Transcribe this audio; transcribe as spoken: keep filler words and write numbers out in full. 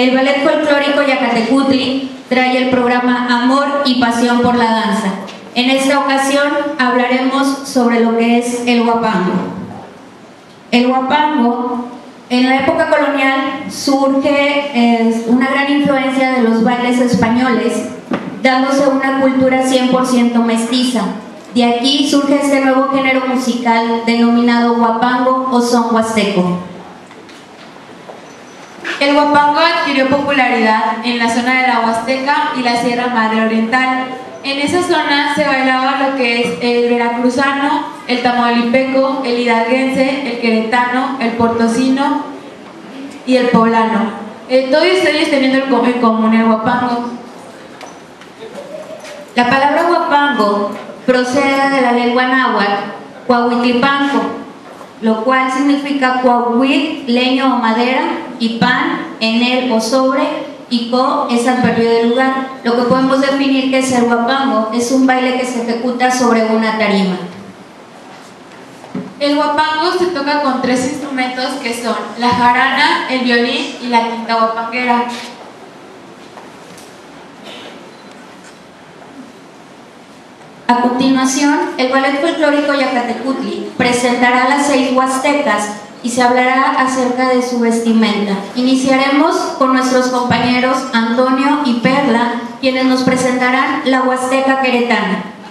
El Ballet Folclórico Yacatecutli trae el programa Amor y Pasión por la Danza. En esta ocasión hablaremos sobre lo que es el huapango. El huapango, en la época colonial, surge eh, una gran influencia de los bailes españoles, dándose una cultura cien por ciento mestiza. De aquí surge este nuevo género musical denominado huapango o son huasteco. El huapango adquirió popularidad en la zona de la Huasteca y la Sierra Madre Oriental. En esa zona se bailaba lo que es el veracruzano, el tamaulipeco, el hidalguense, el queretano, el potosino y el poblano. Eh, todos ellos teniendo en común el huapango. La palabra huapango procede de la lengua náhuatl, cuahuitlipanco, lo cual significa cuahuit, leño o madera, y pan, en él o sobre, y co es adverbio de lugar. Lo que podemos definir que es el huapango es un baile que se ejecuta sobre una tarima. El huapango se toca con tres instrumentos que son la jarana, el violín y la quinta huapanguera. A continuación, el Ballet Folclórico Yacatecutli presentará las seis huastecas y se hablará acerca de su vestimenta. Iniciaremos con nuestros compañeros Antonio y Perla, quienes nos presentarán la huasteca queretana.